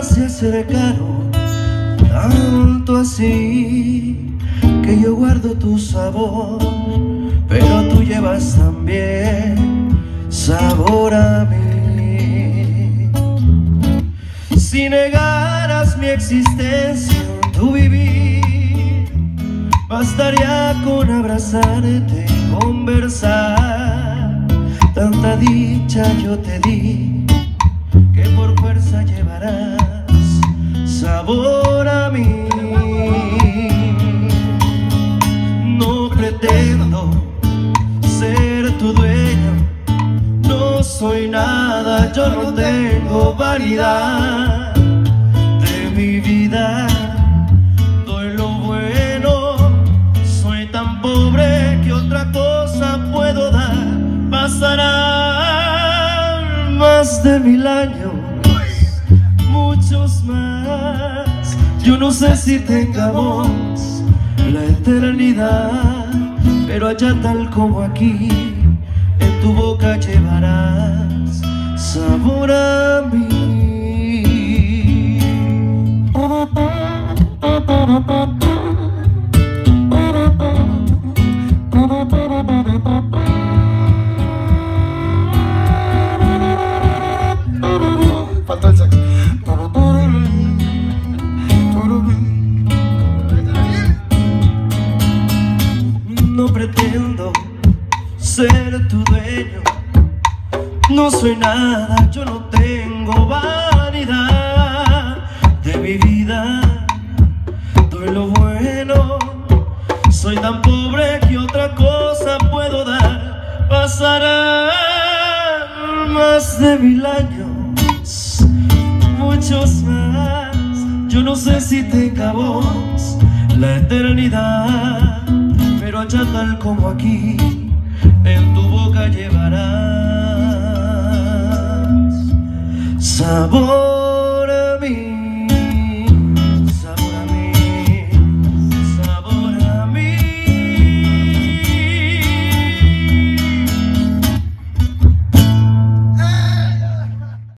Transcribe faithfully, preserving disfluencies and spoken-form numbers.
se acercaron tanto así que yo guardo tu sabor, pero tú llevas también sabor a mí. Si negaras mi existencia, tu vivir, bastaría con abrazarte y conversar. Tanta dicha yo te di que por fuerza llevarás sabor a mí. No pretendo ser tu dueño, no soy nada, yo no tengo vanidad de mi vida. Doy lo bueno, soy tan pobre que otra cosa puedo dar. Pasarán más de mil años, muchos más. Yo no sé si tengamos la eternidad, pero allá tal como aquí, en tu boca llevarás sabor a mí. Falta el saxo. No pretendo ser tu dueño, no soy nada, yo no tengo vanidad de mi vida. Doy lo bueno, soy tan pobre que otra cosa puedo dar. Pasarán más de mil años, muchos más. Yo no sé si tengamos la eternidad, pero allá tal como aquí, en tu boca llevarás sabor.